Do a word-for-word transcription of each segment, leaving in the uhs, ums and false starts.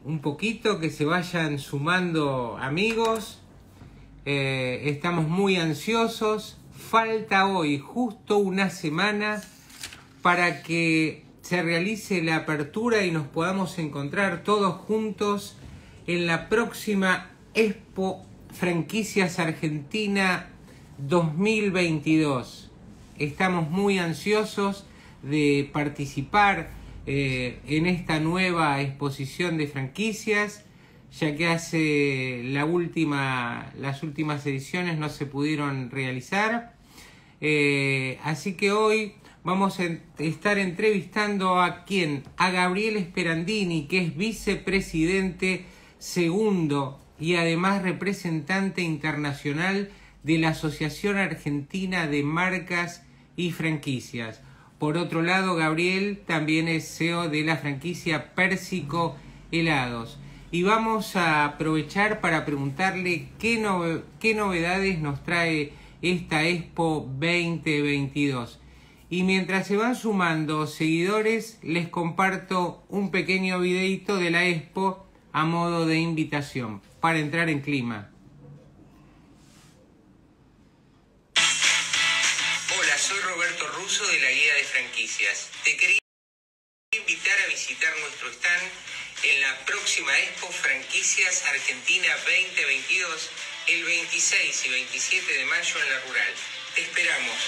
un poquito, que se vayan sumando amigos. Eh, estamos muy ansiosos. Falta hoy justo una semana para que se realice la apertura y nos podamos encontrar todos juntos en la próxima Expo Franquicias Argentina dos mil veintidós. Estamos muy ansiosos de participar eh, en esta nueva exposición de franquicias, ya que hace la última, las últimas ediciones no se pudieron realizar. Eh, así que hoy vamos a estar entrevistando a quién, a Gabriel Sperandini, que es vicepresidente segundo y además representante internacional de la Asociación Argentina de Marcas y Franquicias. Por otro lado, Gabriel también es C E O de la franquicia Pérsico Helados. Y vamos a aprovechar para preguntarle qué, no, qué novedades nos trae esta Expo veinte veintidós. Y mientras se van sumando seguidores, les comparto un pequeño videito de la Expo a modo de invitación para entrar en clima. Hola, soy Roberto Russo de la Guía de Franquicias. Te quería invitar a visitar nuestro stand en la próxima Expo Franquicias Argentina veinte veintidós el veintiséis y veintisiete de mayo en la Rural. Te esperamos.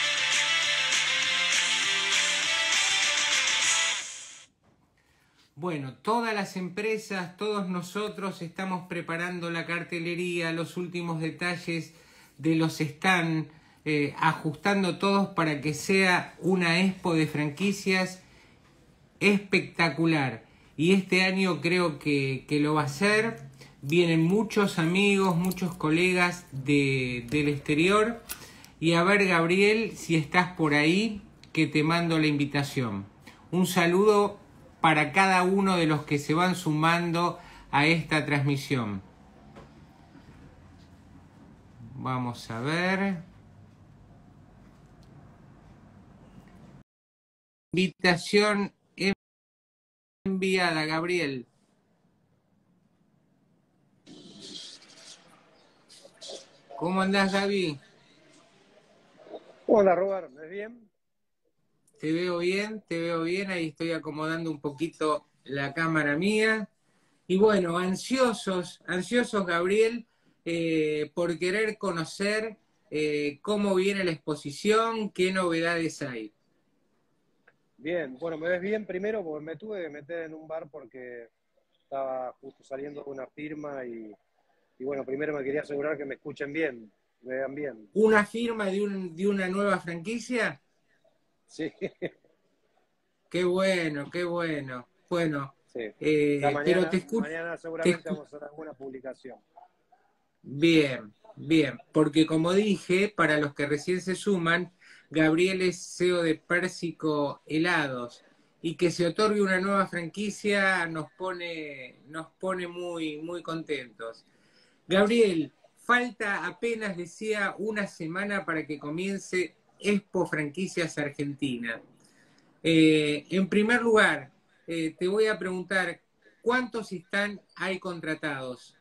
Bueno, todas las empresas, todos nosotros estamos preparando la cartelería, los últimos detalles de los stands, eh, ajustando todos para que sea una expo de franquicias espectacular. Y este año creo que, que lo va a ser. Vienen muchos amigos, muchos colegas de, del exterior. Y a ver, Gabriel, si estás por ahí, que te mando la invitación. Un saludo para cada uno de los que se van sumando a esta transmisión. Vamos a ver. Invitación enviada, Gabriel. ¿Cómo andás, Gaby? Hola, Robert, ¿me ves bien? Te veo bien, te veo bien. Ahí estoy acomodando un poquito la cámara mía. Y bueno, ansiosos, ansiosos, Gabriel, eh, por querer conocer eh, cómo viene la exposición, qué novedades hay. Bien, bueno, ¿me ves bien primero? Porque me tuve que meter en un bar porque estaba justo saliendo de una firma y, y bueno, primero me quería asegurar que me escuchen bien, me vean bien. ¿Una firma de, un, de una nueva franquicia? Sí. Qué bueno, qué bueno. Bueno, Sí. eh, Ya mañana, pero te escucho. mañana seguramente vamos a hacer alguna publicación. Bien, bien, porque como dije, para los que recién se suman, Gabriel es C E O de Pérsico Helados, y que se otorgue una nueva franquicia nos pone, nos pone muy, muy contentos. Gabriel, falta apenas, decía, una semana para que comience Expo Franquicias Argentina. Eh, en primer lugar, eh, te voy a preguntar, ¿cuántos están hay contratados?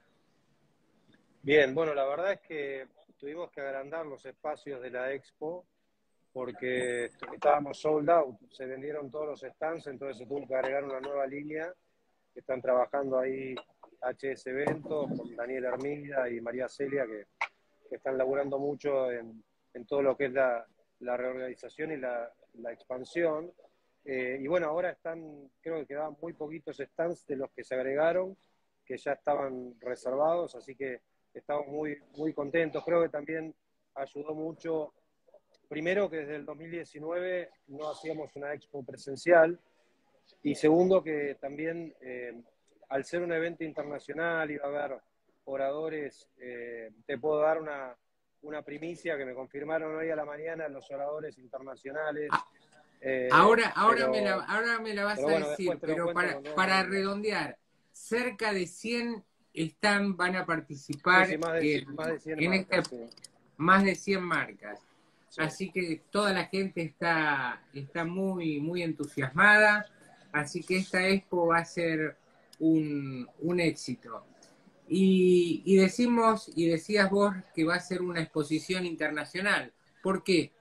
Bien, bueno, la verdad es que tuvimos que agrandar los espacios de la Expo porque estábamos sold out, se vendieron todos los stands, entonces se tuvo que agregar una nueva línea que están trabajando ahí H S Eventos con Daniel Hermida y María Celia, que, que están laburando mucho en, en todo lo que es la, la reorganización y la, la expansión. Eh, y bueno, ahora están, creo que quedaban muy poquitos stands de los que se agregaron, que ya estaban reservados, así que estamos muy, muy contentos. Creo que también ayudó mucho, primero que desde el dos mil diecinueve no hacíamos una expo presencial, y segundo que también eh, al ser un evento internacional iba a haber oradores, eh, te puedo dar una, una primicia que me confirmaron hoy a la mañana los oradores internacionales. Eh, ahora, ahora, pero, me la, ahora me la vas a bueno, decir, pero para, no, para no, redondear, cerca de cien están, van a participar sí, sí, más de, en, más de cien en marcas, este, sí. más de cien marcas. Sí. Así que toda la gente está, está muy, muy entusiasmada. Así que esta expo va a ser un, un éxito. Y, y decimos, y decías vos que va a ser una exposición internacional. ¿Por qué?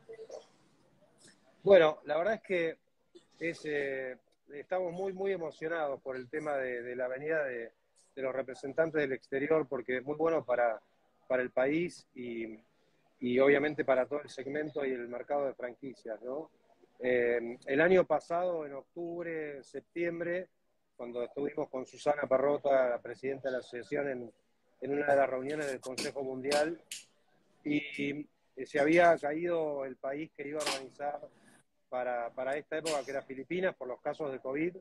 Bueno, la verdad es que es, eh, estamos muy, muy emocionados por el tema de, de la venida de, de los representantes del exterior, porque es muy bueno para, para el país y, y obviamente para todo el segmento y el mercado de franquicias, ¿no? Eh, el año pasado, en octubre, septiembre, cuando estuvimos con Susana Parrota, la presidenta de la asociación, en, en una de las reuniones del Consejo Mundial, y, y se había caído el país que iba a organizar para, para esta época, que era Filipinas, por los casos de COVID,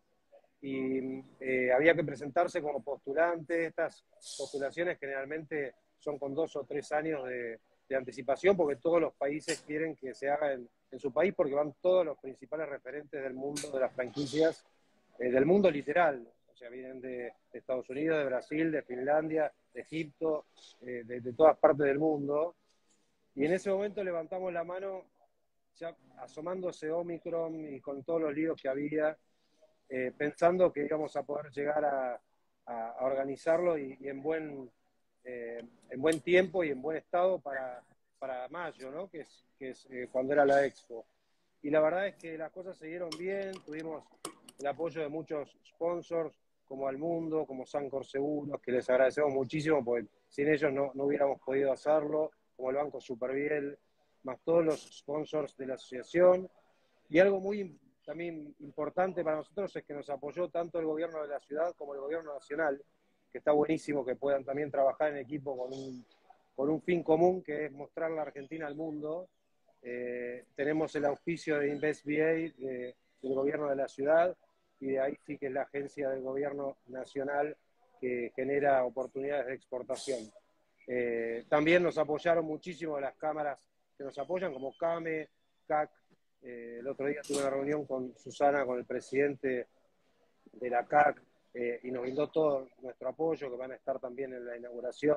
y eh, había que presentarse como postulante. Estas postulaciones generalmente son con dos o tres años de, de anticipación, porque todos los países quieren que se haga en, en su país, porque van todos los principales referentes del mundo de las franquicias, eh, del mundo literal. O sea, vienen de, de Estados Unidos, de Brasil, de Finlandia, de Egipto, eh, de, de todas partes del mundo. Y en ese momento levantamos la mano, ya asomándose Omicron y con todos los líos que había, eh, pensando que íbamos a poder llegar a, a, a organizarlo y, y en, buen, eh, en buen tiempo y en buen estado para, para mayo, ¿no? Que es, que es eh, cuando era la Expo. Y la verdad es que las cosas se dieron bien, tuvimos el apoyo de muchos sponsors, como Almundo, como Sancor Seguros, que les agradecemos muchísimo, porque sin ellos no, no hubiéramos podido hacerlo, como el Banco Superviel, más todos los sponsors de la asociación. Y algo muy también importante para nosotros es que nos apoyó tanto el gobierno de la ciudad como el gobierno nacional, que está buenísimo que puedan también trabajar en equipo con un, con un fin común, que es mostrar la Argentina al mundo. Eh, tenemos el auspicio de InvestBA, de, del gobierno de la ciudad, y de ahí sí que es la agencia del gobierno nacional que genera oportunidades de exportación. Eh, también nos apoyaron muchísimo las cámaras que nos apoyan, como CAME, C A C. Eh, el otro día tuve una reunión con Susana, con el presidente de la C A C, eh, y nos brindó todo nuestro apoyo, que van a estar también en la inauguración.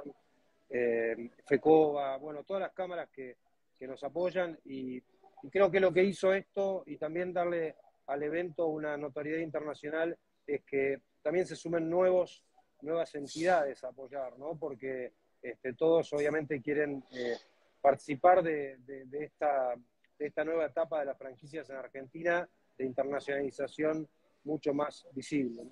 Eh, FECOBA, bueno, todas las cámaras que, que nos apoyan, y, y creo que lo que hizo esto, y también darle al evento una notoriedad internacional, es que también se sumen nuevos, nuevas entidades a apoyar, ¿no? Porque este, todos obviamente quieren eh, participar de, de, de, esta, de esta nueva etapa de las franquicias en Argentina, de internacionalización mucho más visible, ¿no?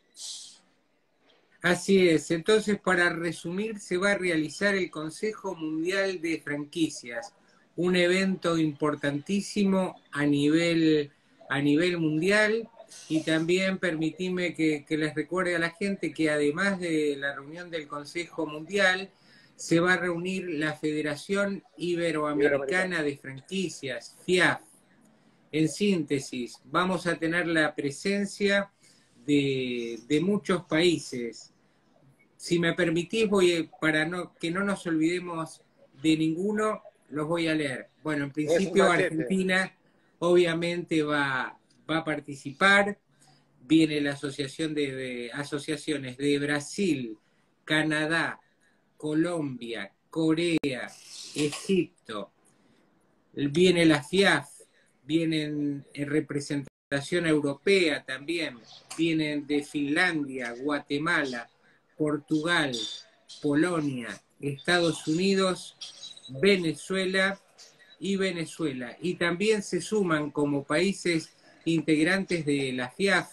Así es. Entonces, para resumir, se va a realizar el Consejo Mundial de Franquicias, un evento importantísimo a nivel, a nivel mundial. Y también permitime que, que les recuerde a la gente que además de la reunión del Consejo Mundial, se va a reunir la Federación Iberoamericana de Franquicias, FIAF. En síntesis, vamos a tener la presencia de, de muchos países. Si me permitís, voy, para no, que no nos olvidemos de ninguno, los voy a leer. Bueno, en principio Argentina obviamente va, va a participar. Viene la asociación de, de asociaciones de Brasil, Canadá, Colombia, Corea, Egipto. Viene la FIAF, vienen en representación europea también, vienen de Finlandia, Guatemala, Portugal, Polonia, Estados Unidos, Venezuela y Venezuela. Y también se suman como países integrantes de la FIAF,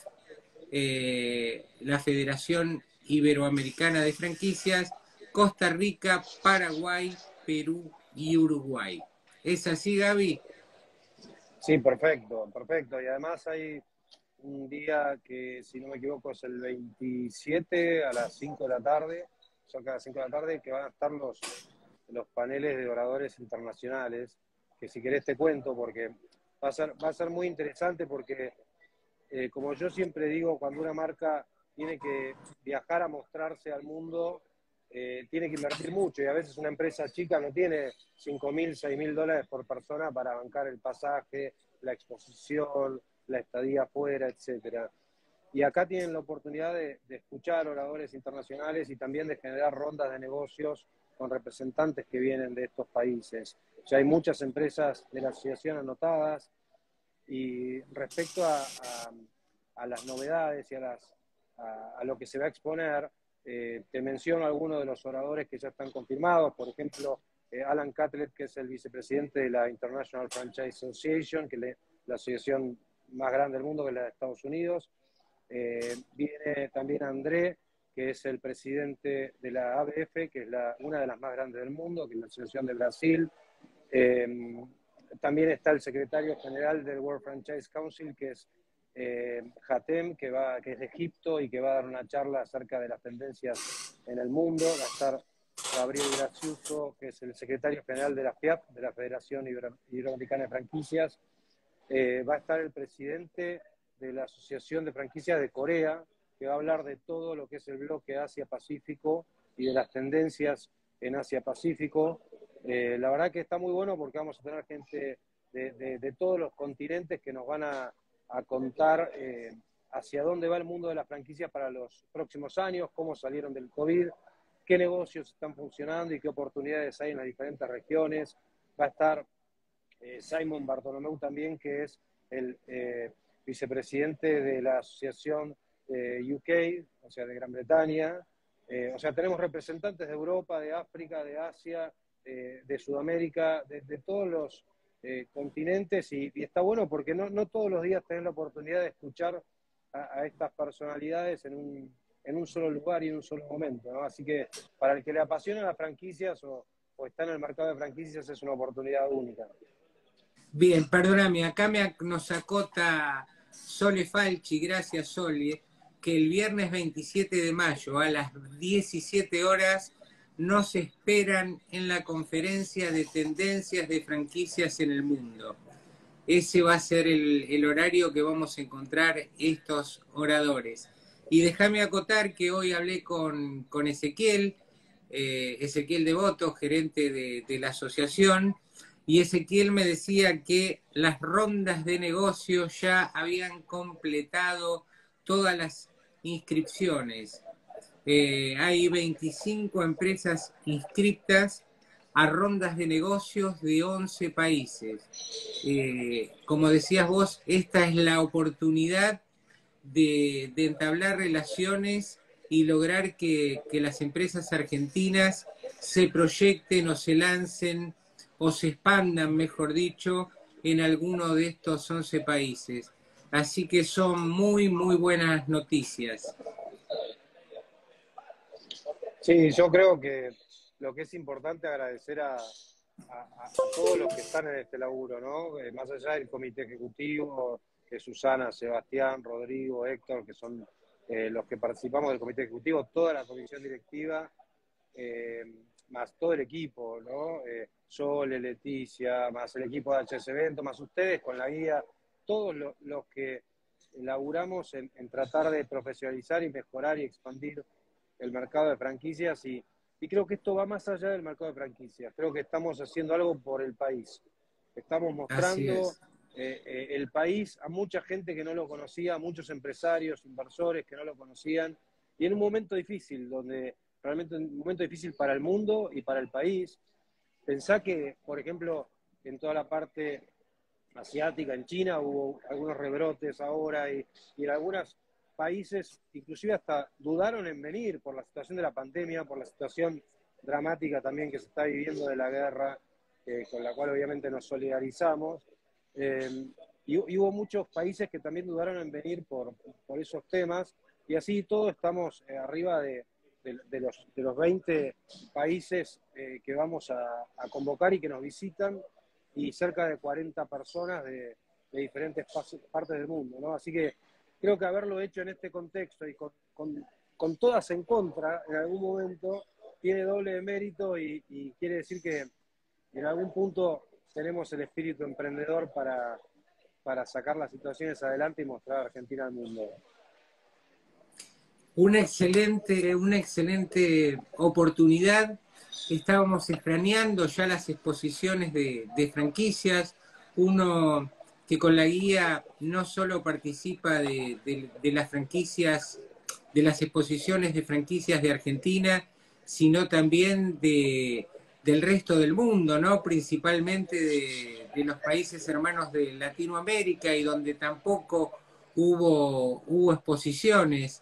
eh, la Federación Iberoamericana de Franquicias, Costa Rica, Paraguay, Perú y Uruguay. ¿Es así, Gaby? Sí, perfecto, perfecto. Y además hay un día que, si no me equivoco, es el veintisiete a las cinco de la tarde, son cada cinco de la tarde, que van a estar los, los paneles de oradores internacionales, que si querés te cuento, porque va a ser, va a ser muy interesante, porque eh, como yo siempre digo, cuando una marca tiene que viajar a mostrarse al mundo, eh, tiene que invertir mucho, y a veces una empresa chica no tiene cinco mil, seis mil dólares por persona para bancar el pasaje, la exposición, la estadía afuera, etcétera. Y acá tienen la oportunidad de, de escuchar oradores internacionales y también de generar rondas de negocios con representantes que vienen de estos países. Ya hay muchas empresas de la asociación anotadas, y respecto a, a, a las novedades y a las, a, a lo que se va a exponer. Eh, te menciono algunos de los oradores que ya están confirmados, por ejemplo, eh, Alan Catlett, que es el vicepresidente de la International Franchise Association, que es la asociación más grande del mundo, que es la de Estados Unidos. Eh, viene también André, que es el presidente de la A B F, que es la, una de las más grandes del mundo, que es la Asociación de Brasil. Eh, también está el secretario general del World Franchise Council, que es eh, Hatem, que, va, que es de Egipto y que va a dar una charla acerca de las tendencias en el mundo. Va a estar Gabriel Graciuso, que es el secretario general de la F I A F, de la Federación Ibero Iberoamericana de Franquicias. Eh, va a estar el presidente de la Asociación de Franquicias de Corea, que va a hablar de todo lo que es el bloque Asia-Pacífico y de las tendencias en Asia-Pacífico. Eh, la verdad que está muy bueno porque vamos a tener gente de, de, de todos los continentes que nos van a, a contar eh, hacia dónde va el mundo de las franquicias para los próximos años, cómo salieron del COVID, qué negocios están funcionando y qué oportunidades hay en las diferentes regiones. Va a estar eh, Simon Bartholomew también, que es el eh, vicepresidente de la Asociación eh, U K, o sea, de Gran Bretaña. Eh, o sea, tenemos representantes de Europa, de África, de Asia, eh, de Sudamérica, de, de todos los eh, continentes, y, y está bueno porque no, no todos los días tenés la oportunidad de escuchar a, a estas personalidades en un, en un solo lugar y en un solo momento, ¿no? Así que para el que le apasiona las franquicias o, o está en el mercado de franquicias es una oportunidad única. Bien, perdóname, acá me, nos acota Sole Falchi, gracias Sole, que el viernes veintisiete de mayo a las diecisiete horas nos esperan en la conferencia de tendencias de franquicias en el mundo. Ese va a ser el, el horario que vamos a encontrar estos oradores. Y déjame acotar que hoy hablé con, con Ezequiel, eh, Ezequiel Devoto, gerente de, de la asociación, y Ezequiel me decía que las rondas de negocio ya habían completado todas las inscripciones. Eh, hay veinticinco empresas inscritas a rondas de negocios de once países. Eh, como decías vos, esta es la oportunidad de, de entablar relaciones y lograr que, que las empresas argentinas se proyecten o se lancen o se expandan, mejor dicho, en alguno de estos once países. Así que son muy, muy buenas noticias. Sí, yo creo que lo que es importante agradecer a, a, a todos los que están en este laburo, ¿no? Eh, más allá del comité ejecutivo, que Susana, Sebastián, Rodrigo, Héctor, que son eh, los que participamos del comité ejecutivo, toda la comisión directiva, eh, más todo el equipo, ¿no? Eh, Sole, Leticia, más el equipo de H S Evento, más ustedes con la guía, todos los, los que laburamos en, en tratar de profesionalizar y mejorar y expandir el mercado de franquicias, y, y creo que esto va más allá del mercado de franquicias. Creo que estamos haciendo algo por el país. Estamos mostrando eh, eh, el país a mucha gente que no lo conocía, a muchos empresarios, inversores que no lo conocían, y en un momento difícil, donde realmente un momento difícil para el mundo y para el país. Pensá que, por ejemplo, en toda la parte asiática, en China, hubo algunos rebrotes ahora, y, y en algunos países inclusive hasta dudaron en venir por la situación de la pandemia, por la situación dramática también que se está viviendo de la guerra, eh, con la cual obviamente nos solidarizamos. Eh, y, y hubo muchos países que también dudaron en venir por, por esos temas, y así todos estamos eh, arriba de, de, de, los, de los veinte países eh, que vamos a, a convocar y que nos visitan, y cerca de cuarenta personas de, de diferentes partes del mundo, ¿no? Así que creo que haberlo hecho en este contexto y con, con, con todas en contra en algún momento tiene doble de mérito, y, y quiere decir que en algún punto tenemos el espíritu emprendedor para, para sacar las situaciones adelante y mostrar a Argentina al mundo. Una excelente, una excelente oportunidad. Estábamos extrañando ya las exposiciones de, de franquicias. Uno que con la guía no solo participa de, de, de las franquicias, de las exposiciones de franquicias de Argentina, sino también de, del resto del mundo, ¿no? Principalmente de, de los países hermanos de Latinoamérica, y donde tampoco hubo, hubo exposiciones.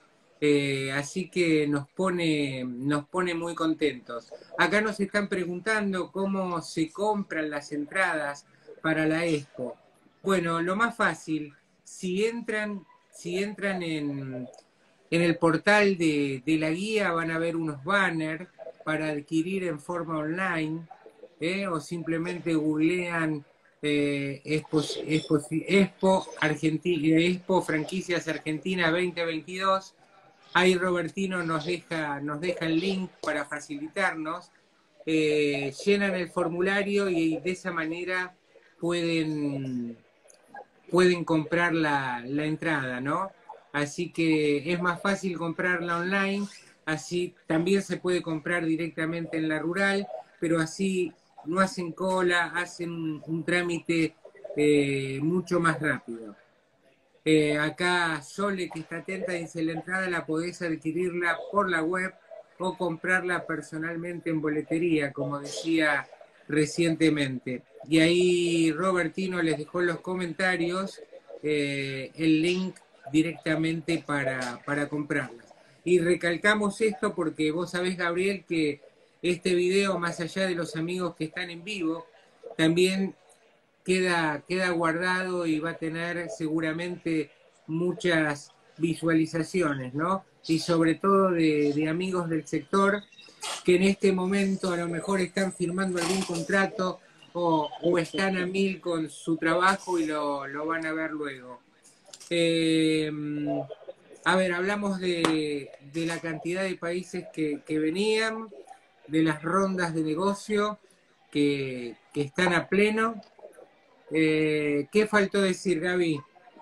Eh, así que nos pone, nos pone muy contentos. Acá nos están preguntando cómo se compran las entradas para la Expo. Bueno, lo más fácil, si entran, si entran en, en el portal de, de la guía, van a ver unos banners para adquirir en forma online, ¿eh? O simplemente googlean eh, Expo, Expo, Expo, Argentina, Expo Franquicias Argentina veinte veintidós. Ahí Robertino nos deja, nos deja el link para facilitarnos. Eh, llenan el formulario y de esa manera pueden, pueden comprar la, la entrada, ¿no? Así que es más fácil comprarla online, así también se puede comprar directamente en la rural, pero así no hacen cola, hacen un, un trámite eh, mucho más rápido. Eh, acá Sole, que está atenta, dice: la entrada la podés adquirirla por la web o comprarla personalmente en boletería, como decía recientemente. Y ahí Robertino les dejó en los comentarios eh, el link directamente para, para comprarlas. Y recalcamos esto porque vos sabés, Gabriel, que este video, más allá de los amigos que están en vivo, también Queda, queda guardado y va a tener seguramente muchas visualizaciones, ¿no? Y sobre todo de, de amigos del sector que en este momento a lo mejor están firmando algún contrato o, o están a mil con su trabajo y lo, lo van a ver luego. Eh, a ver, hablamos de, de la cantidad de países que, que venían, de las rondas de negocio que, que están a pleno. Eh, ¿Qué faltó decir, Gaby?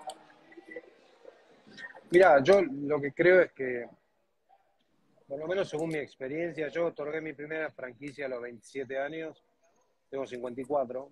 Mira, yo lo que creo es que, por lo menos según mi experiencia, yo otorgué mi primera franquicia a los veintisiete años, tengo cincuenta y cuatro,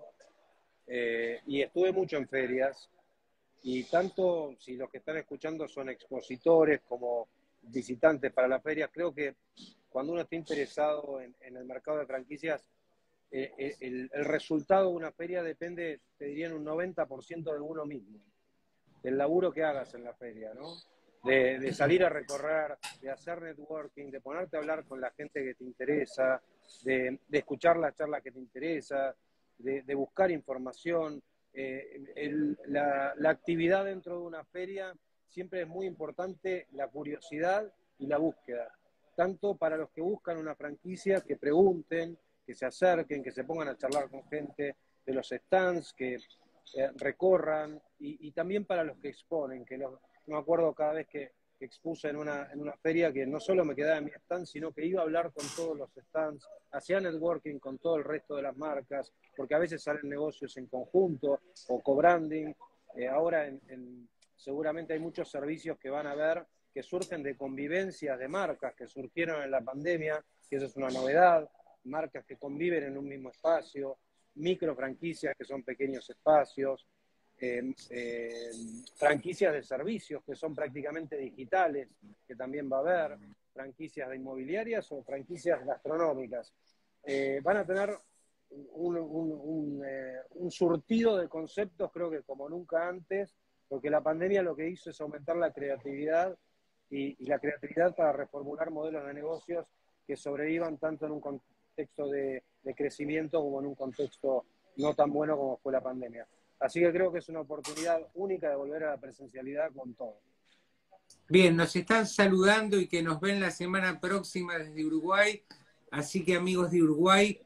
eh, y estuve mucho en ferias, y tanto si los que están escuchando son expositores como visitantes para las ferias, creo que cuando uno está interesado en, en el mercado de franquicias, eh, el, el resultado de una feria depende, te diría, en un noventa por ciento de uno mismo, del laburo que hagas en la feria, ¿no? De, de salir a recorrer, de hacer networking, de ponerte a hablar con la gente que te interesa, de, de escuchar las charlas que te interesa, de, de buscar información. Eh, el, la, la actividad dentro de una feria siempre es muy importante, la curiosidad y la búsqueda, tanto para los que buscan una franquicia, que pregunten, que se acerquen, que se pongan a charlar con gente de los stands, que eh, recorran, y, y también para los que exponen, que los, me acuerdo cada vez que, que expuse en una, en una feria que no solo me quedaba en mi stand, sino que iba a hablar con todos los stands, hacía networking con todo el resto de las marcas, porque a veces salen negocios en conjunto o co-branding. Eh, ahora en, en, seguramente hay muchos servicios que van a ver que surgen de convivencias de marcas que surgieron en la pandemia, que eso es una novedad, marcas que conviven en un mismo espacio, micro franquicias que son pequeños espacios, eh, eh, franquicias de servicios que son prácticamente digitales, que también va a haber, franquicias de inmobiliarias o franquicias gastronómicas. Eh, van a tener un, un, un, eh, un surtido de conceptos, creo que como nunca antes, porque la pandemia lo que hizo es aumentar la creatividad y, y la creatividad para reformular modelos de negocios que sobrevivan tanto en un contexto de, de crecimiento como en un contexto no tan bueno como fue la pandemia. Así que creo que es una oportunidad única de volver a la presencialidad con todo. Bien, nos están saludando y que nos ven la semana próxima desde Uruguay. Así que, amigos de Uruguay,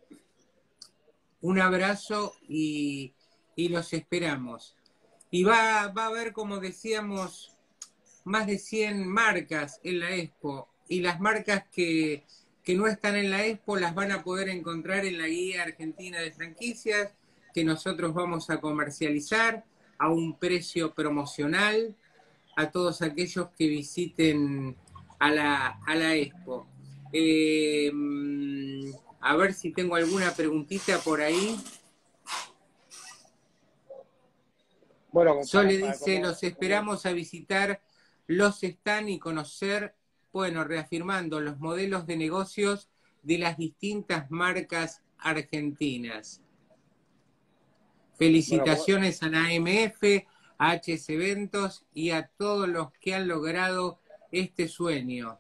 un abrazo y, y los esperamos. Y va, va a haber, como decíamos, más de cien marcas en la Expo. Y las marcas que, que no están en la Expo las van a poder encontrar en la Guía Argentina de Franquicias, que nosotros vamos a comercializar a un precio promocional a todos aquellos que visiten a la, a la Expo. Eh, a ver si tengo alguna preguntita por ahí. Bueno, Sole para, dice, como, los esperamos como... a visitar los stands y conocer, bueno, reafirmando los modelos de negocios de las distintas marcas argentinas. Felicitaciones bueno, como... a la A M F, a H S Eventos y a todos los que han logrado este sueño.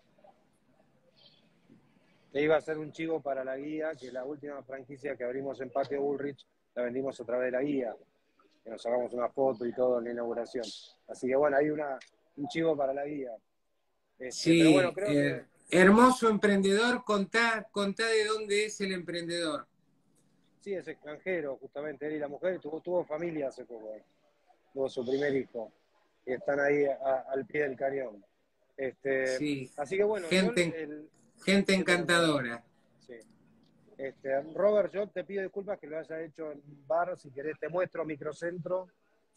Te iba a hacer un chivo para la guía, que la última franquicia que abrimos en Patio Bullrich la vendimos a través de la guía, que nos sacamos una foto y todo en la inauguración. Así que bueno, hay una, un chivo para la guía. Este, Sí, pero bueno, creo eh, que... hermoso emprendedor, contá, contá de dónde es el emprendedor. Sí, es extranjero, justamente, él y la mujer, tuvo, tuvo familia hace poco, tuvo su primer hijo, y están ahí a, al pie del cañón. Este, Sí, así que bueno, yo el, gente, el, gente ¿qué tenés, Robert? encantadora. Sí. Este, Robert, yo te pido disculpas que lo haya hecho en un bar, si querés te muestro Microcentro.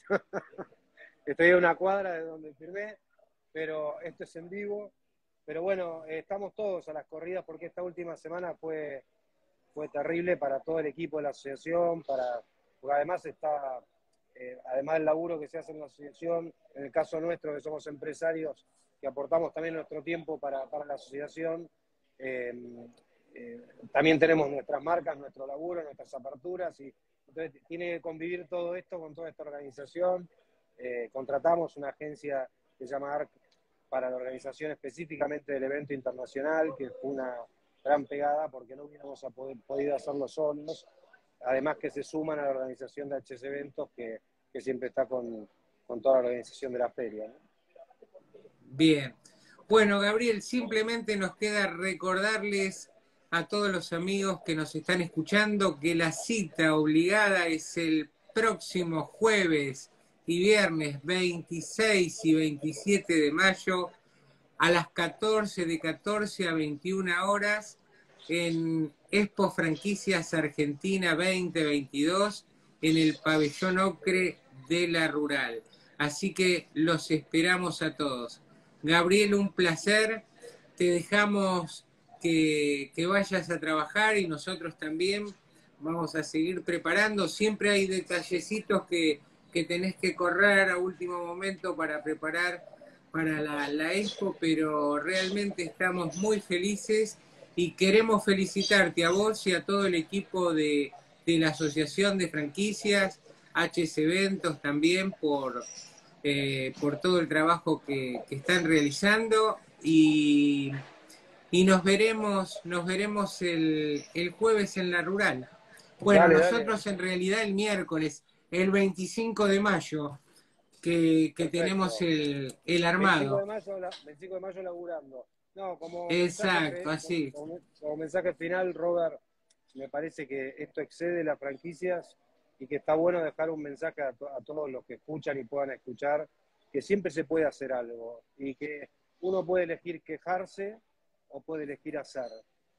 Estoy a una cuadra de donde firmé, pero esto es en vivo. Pero bueno, eh, estamos todos a las corridas porque esta última semana fue, fue terrible para todo el equipo de la asociación, para, porque además está, eh, además del laburo que se hace en la asociación, en el caso nuestro que somos empresarios, que aportamos también nuestro tiempo para, para la asociación, eh, eh, también tenemos nuestras marcas, nuestro laburo, nuestras aperturas, y entonces tiene que convivir todo esto con toda esta organización. Eh, contratamos una agencia que se llama A R C para la organización específicamente del evento internacional, que fue una gran pegada porque no hubiéramos a poder, podido hacerlo solos, además que se suman a la organización de H S Eventos, que, que siempre está con, con toda la organización de la feria, ¿no? Bien. Bueno, Gabriel, simplemente nos queda recordarles a todos los amigos que nos están escuchando que la cita obligada es el próximo jueves y viernes veintiséis y veintisiete de mayo a las catorce, de catorce a veintiuna horas, en Expo Franquicias Argentina veinte veintidós, en el Pabellón Ocre de la Rural. Así que los esperamos a todos. Gabriel, un placer. Te dejamos que, que vayas a trabajar y nosotros también vamos a seguir preparando. Siempre hay detallecitos que, que tenés que correr a último momento para preparar para la, la Expo, pero realmente estamos muy felices y queremos felicitarte a vos y a todo el equipo de, de la Asociación de Franquicias, H S Eventos también, por, eh, por todo el trabajo que, que están realizando, y, y nos veremos, nos veremos el, el jueves en la Rural. Bueno, Dale, nosotros dale. en realidad el miércoles, el veinticinco de mayo, que, que tenemos Perfecto. el, el veinticinco armado. de mayo, la- veinticinco de mayo laburando. No, como mensaje, Exacto, fe- como, así. como- como mensaje final, Robert, me parece que esto excede las franquicias y que está bueno dejar un mensaje a, to- a todos los que escuchan y puedan escuchar, que siempre se puede hacer algo y que uno puede elegir quejarse o puede elegir hacer.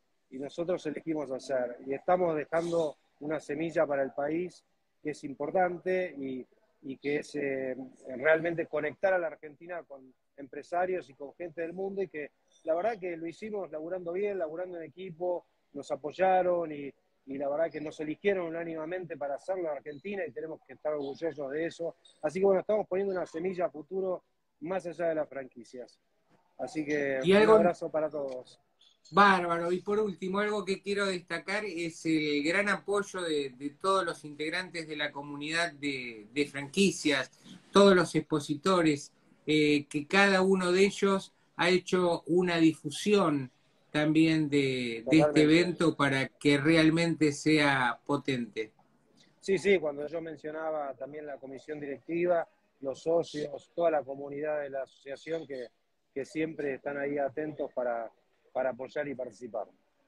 Y nosotros elegimos hacer. Y estamos dejando una semilla para el país que es importante y, y que es eh, realmente conectar a la Argentina con empresarios y con gente del mundo, y que la verdad que lo hicimos laburando bien, laburando en equipo, nos apoyaron y, y la verdad que nos eligieron unánimamente para hacerlo en Argentina y tenemos que estar orgullosos de eso. Así que bueno, estamos poniendo una semilla a futuro más allá de las franquicias. Así que Y un algo abrazo para todos. bárbaro. Y por último, algo que quiero destacar es el gran apoyo de, de todos los integrantes de la comunidad de, de franquicias, todos los expositores, eh, que cada uno de ellos ha hecho una difusión también de, de este Totalmente. evento para que realmente sea potente. Sí, sí, cuando yo mencionaba también la comisión directiva, los socios, toda la comunidad de la asociación que, que siempre están ahí atentos para, para apoyar y participar.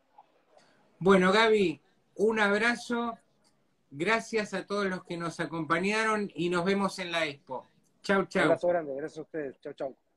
Bueno, Gaby, un abrazo. Gracias a todos los que nos acompañaron y nos vemos en la Expo. Chau, chau. Abrazo grande, gracias a ustedes. Chau, chau.